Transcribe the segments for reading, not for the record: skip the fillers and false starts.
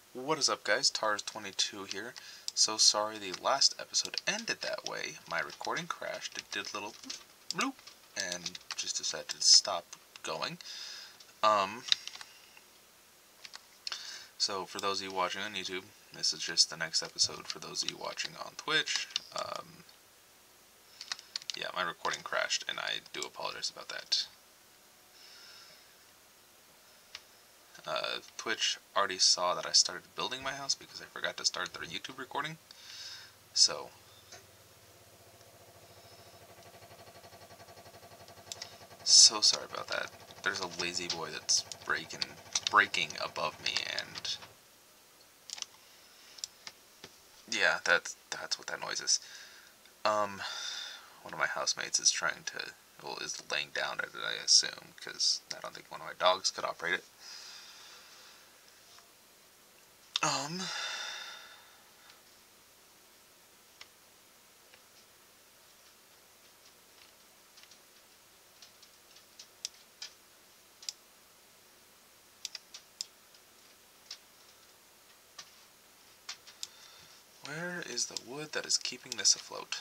What is up, guys? Tars22 here. So sorry the last episode ended that way. My recording crashed, it did a little bloop, and just decided to stop going. So for those of you watching on YouTube, this is just the next episode. For those of you watching on Twitch, yeah, my recording crashed, and I do apologize about that. Twitch already saw that I started building my house because I forgot to start their YouTube recording. So sorry about that. There's a lazy boy that's breaking above me, and yeah, that's what that noise is. One of my housemates is trying to, well, is laying down at it, I assume, because I don't think one of my dogs could operate it. Where is the wood that is keeping this afloat?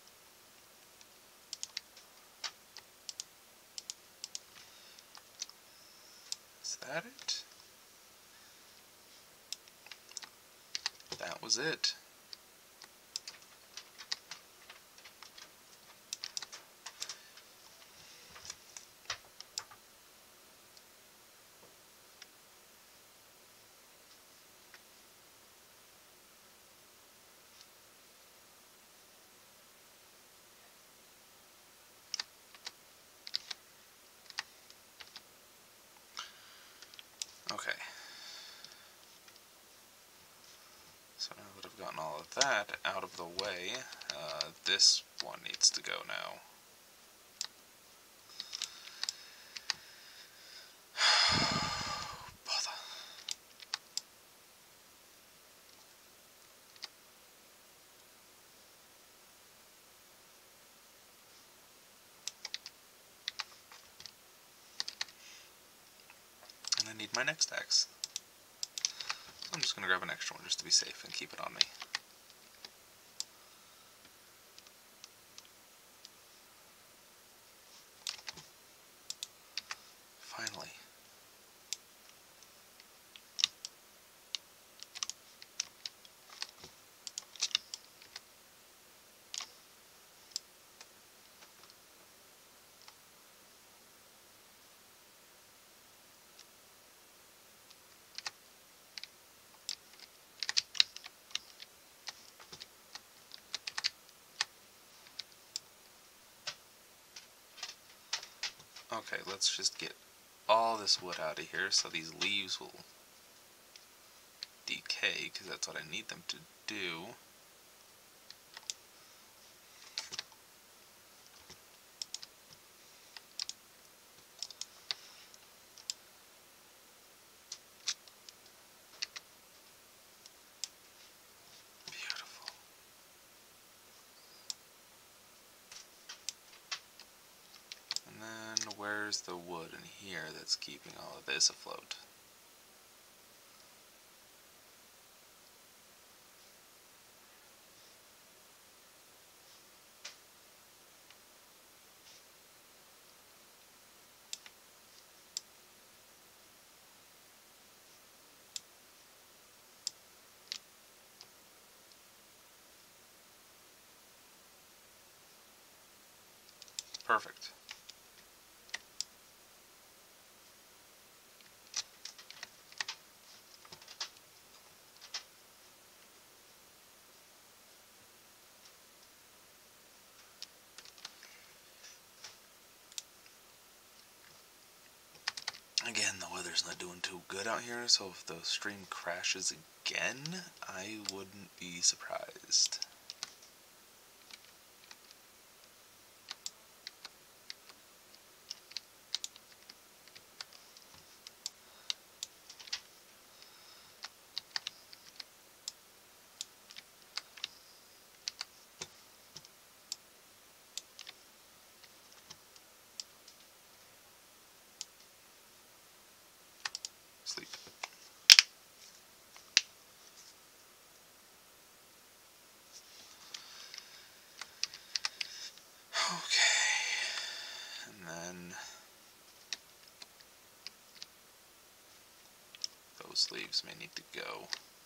Is that it? That was it. Okay. So now that I've gotten all of that out of the way, this one needs to go now. Bother. And I need my next axe. So I'm just going to grab an extra one just to be safe and keep it on me. Finally. Okay, let's just get all this wood out of here so these leaves will decay, because that's what I need them to do. Beautiful. And then where's the wood in here that's keeping all of this afloat? Perfect. Again, the weather's not doing too good out here, so if the stream crashes again, I wouldn't be surprised. Sleep. those leaves may need to go.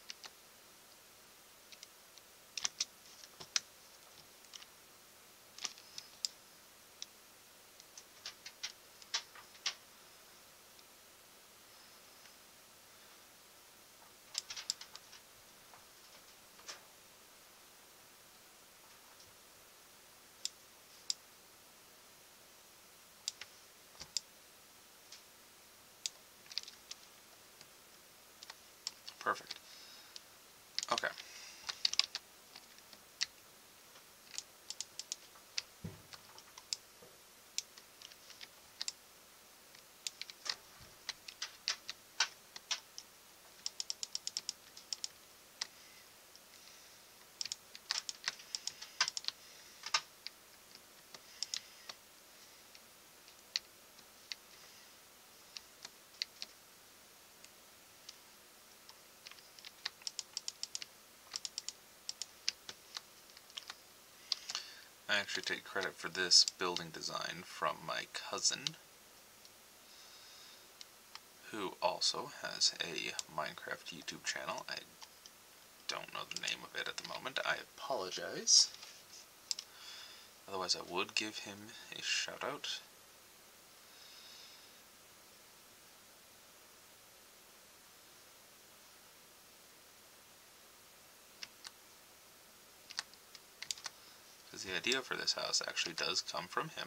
Perfect. Okay. I actually take credit for this building design from my cousin, who also has a Minecraft YouTube channel. I don't know the name of it at the moment. I apologize. Otherwise, I would give him a shout out. Because the idea for this house actually does come from him.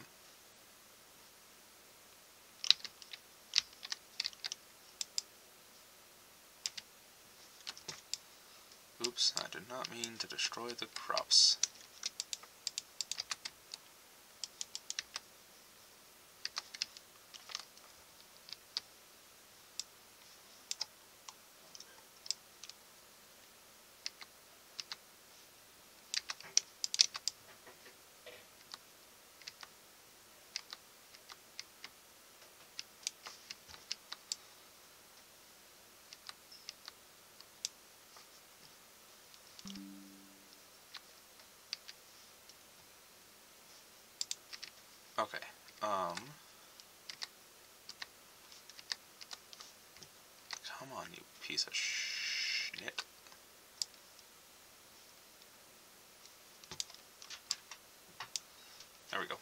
Oops, I did not mean to destroy the crops. Okay, come on, you piece of shit. There we go.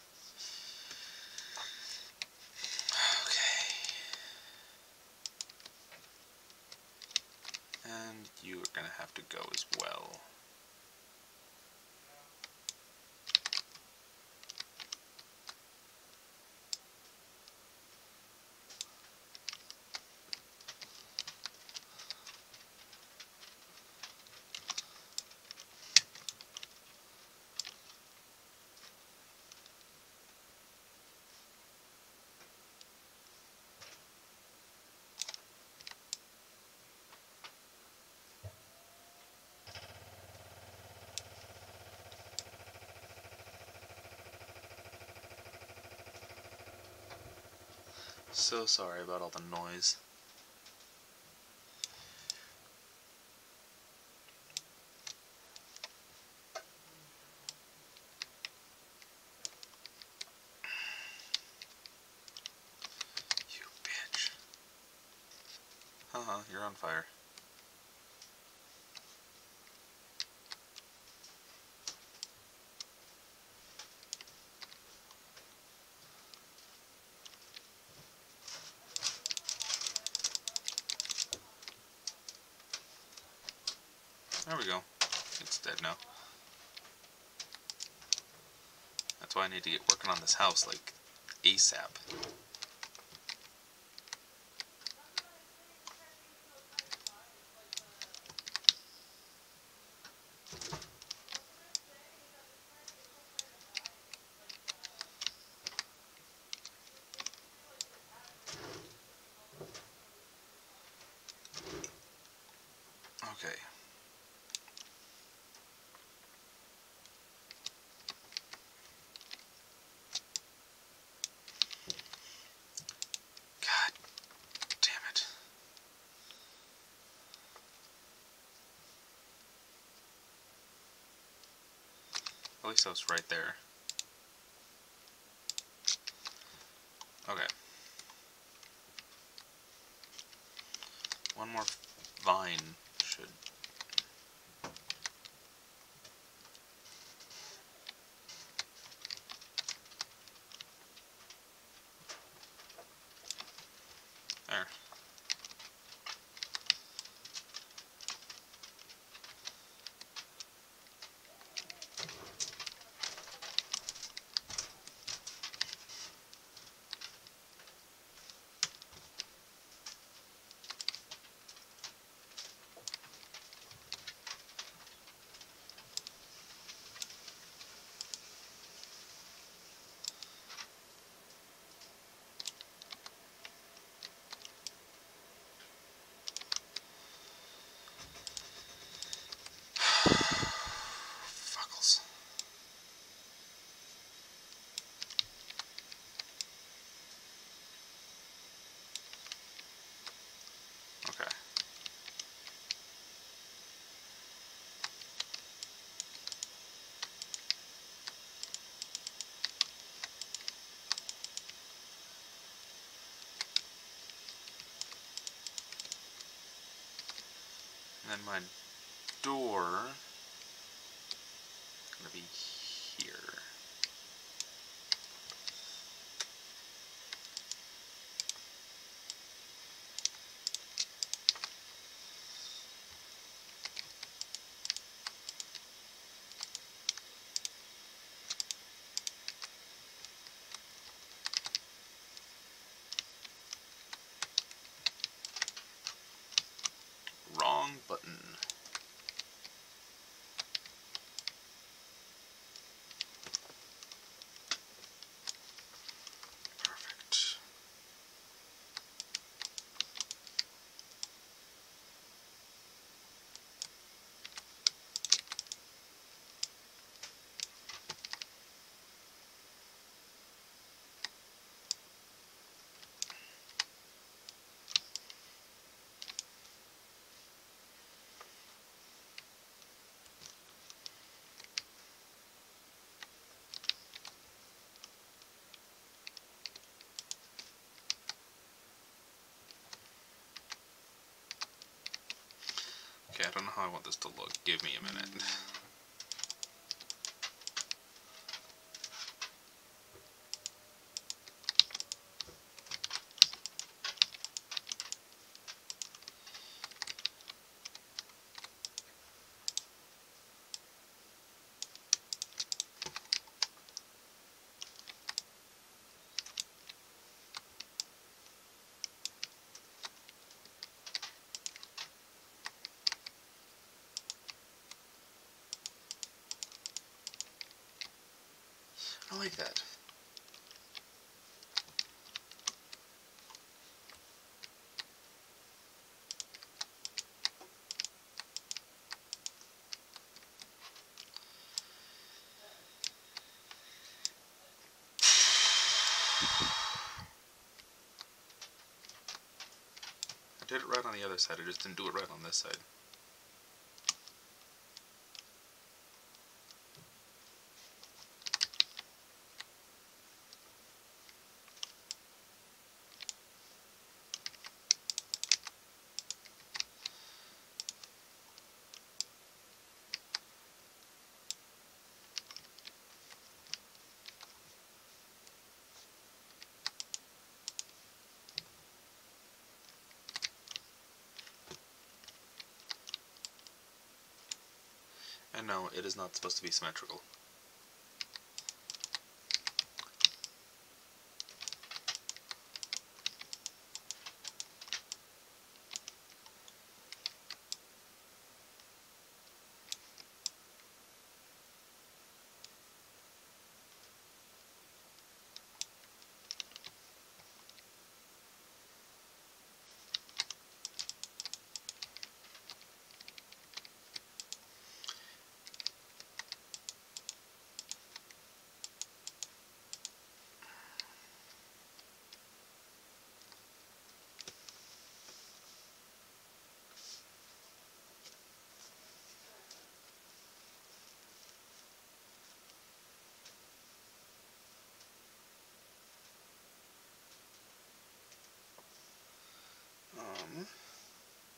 Okay. And you are gonna have to go as well. So sorry about all the noise. You bitch. Haha, you're on fire. There we go. It's dead now. That's why I need to get working on this house, like, ASAP. Okay. God damn it. At least I was right there. Okay. One more vine should... There. Fuckles. Okay. And then my door is gonna be here. Wrong button. Perfect. Okay, I don't know how I want this to look. Give me a minute. I like that. I did it right on the other side, I just didn't do it right on this side. And no, it is not supposed to be symmetrical. Um,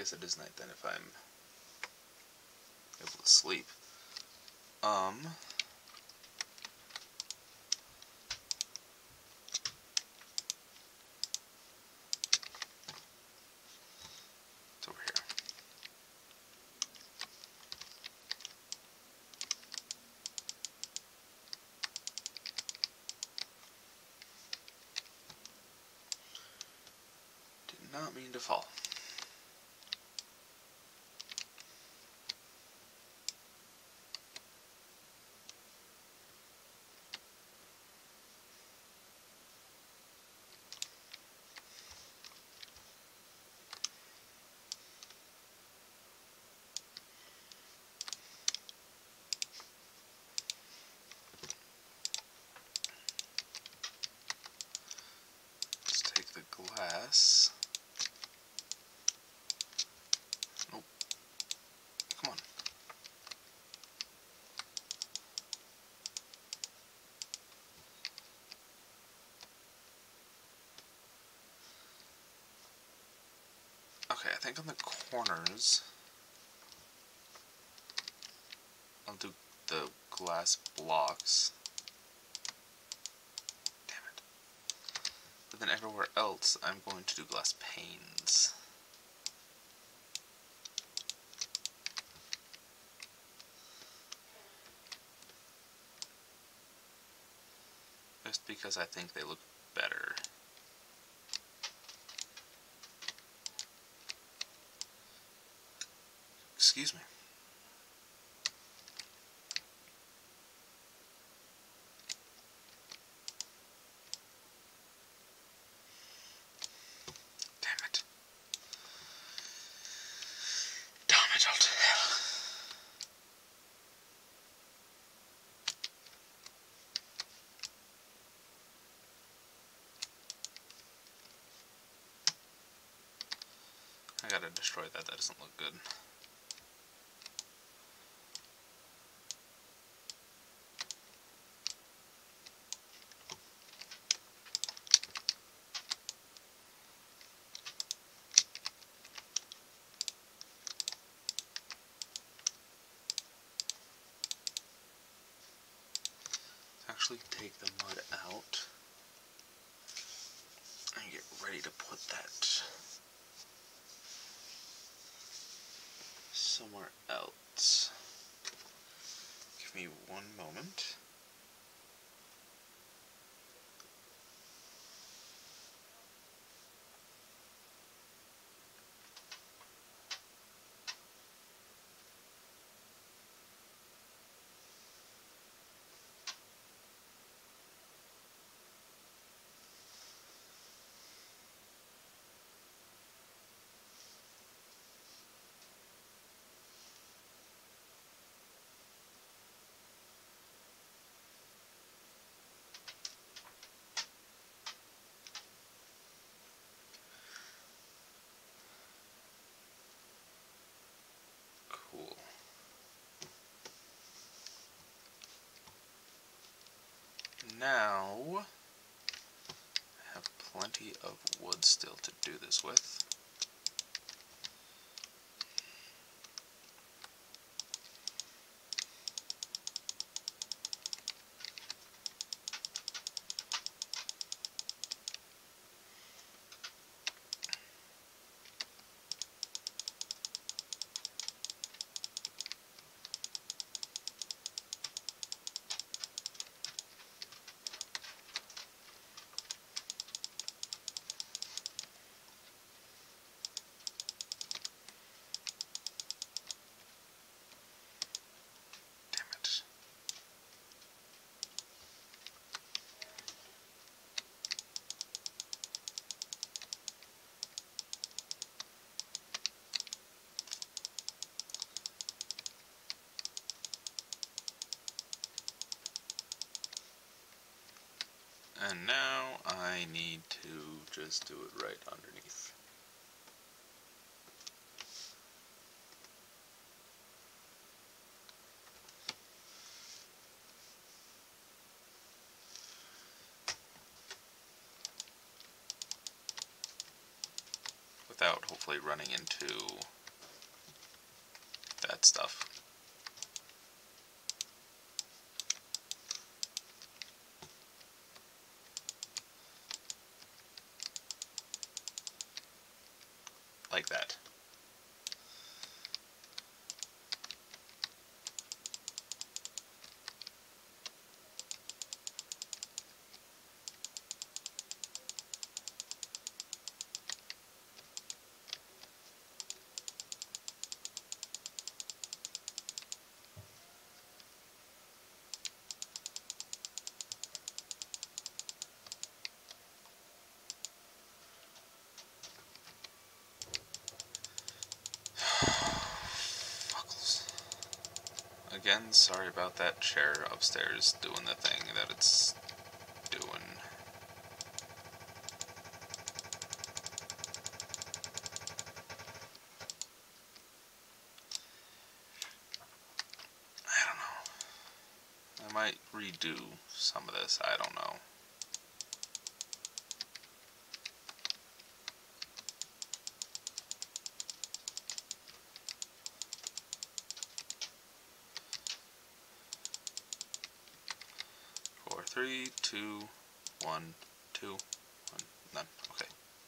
guess it is night then if I'm able to sleep. It's over here. Did not mean to fall. Let's take the glass. Nope. Come on. Okay, I think on the corners, I'll do the glass blocks. Damn it. But then everywhere else, I'm going to do glass panes. Just because I think they look better. Excuse me. Damn it. Damn it all to hell. I gotta destroy that. That doesn't look good. Actually take the mud out and get ready to put that somewhere else. Give me one moment. Cool. Now, I have plenty of wood still to do this with. And now I need to just do it right underneath. Without hopefully running into that stuff. Like that. Again, sorry about that chair upstairs doing the thing that it's doing. I don't know. I might redo some of this, I don't know. Four, 3, 2, 1, 2, 1, none. Okay.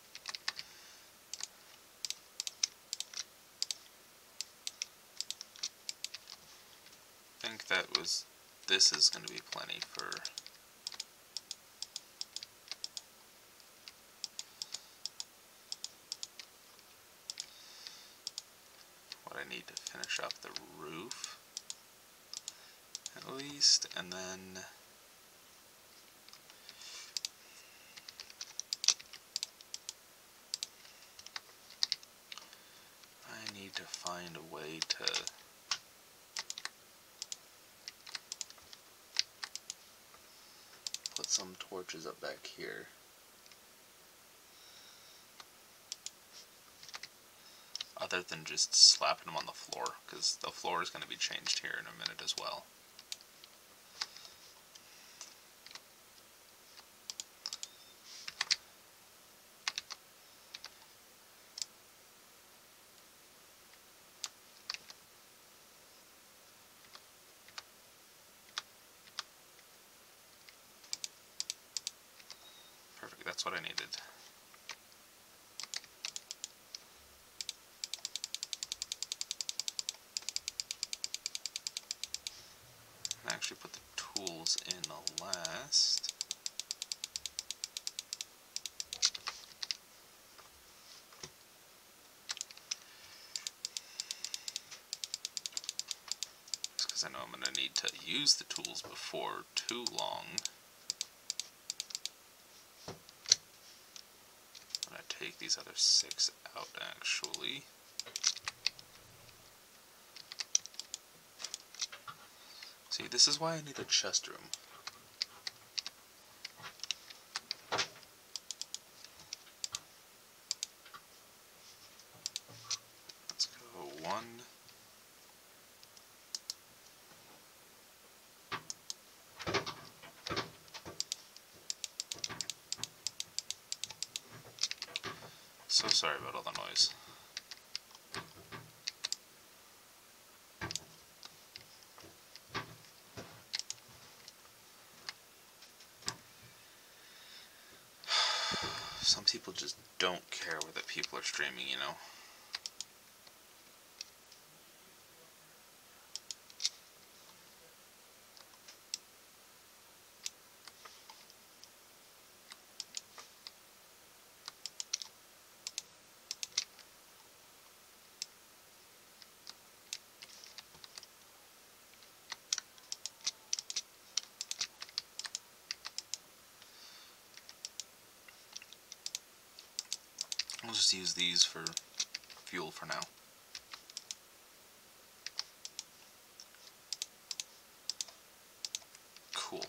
I think that was, this is going to be plenty for what I need to finish up the roof, at least, and then I need to find a way to put some torches up back here. Other than just slapping them on the floor, because the floor is going to be changed here in a minute as well. Perfect, that's what I needed. I actually put the tools in the last. Just because I know I'm going to need to use the tools before too long. I'm going to take these other 6 out actually. See, this is why I need a chest room. Let's go 1. So sorry about all the noise. Some people just don't care whether people are streaming, you know? I'll just use these for fuel for now. Cool.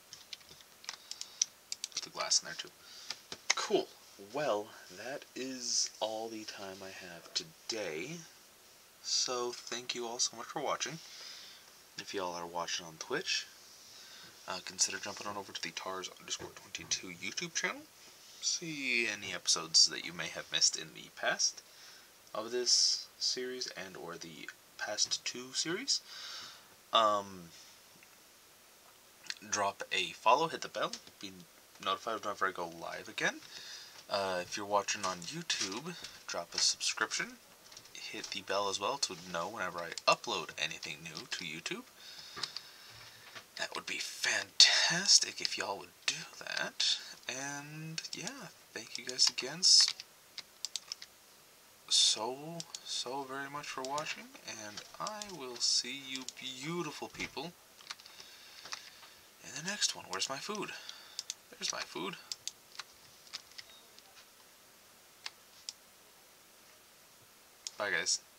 Put the glass in there too. Cool. Well, that is all the time I have today. So thank you all so much for watching. If y'all are watching on Twitch, consider jumping on over to the Tars_22 YouTube channel. See any episodes that you may have missed in the past of this series and or the past 2 series. Drop a follow, hit the bell, be notified whenever I go live again. If you're watching on YouTube, drop a subscription, hit the bell as well to know whenever I upload anything new to YouTube. That would be fantastic if y'all would do that. And yeah, thank you guys again so very much for watching, and I will see you beautiful people in the next one. Where's my food? There's my food. Bye guys.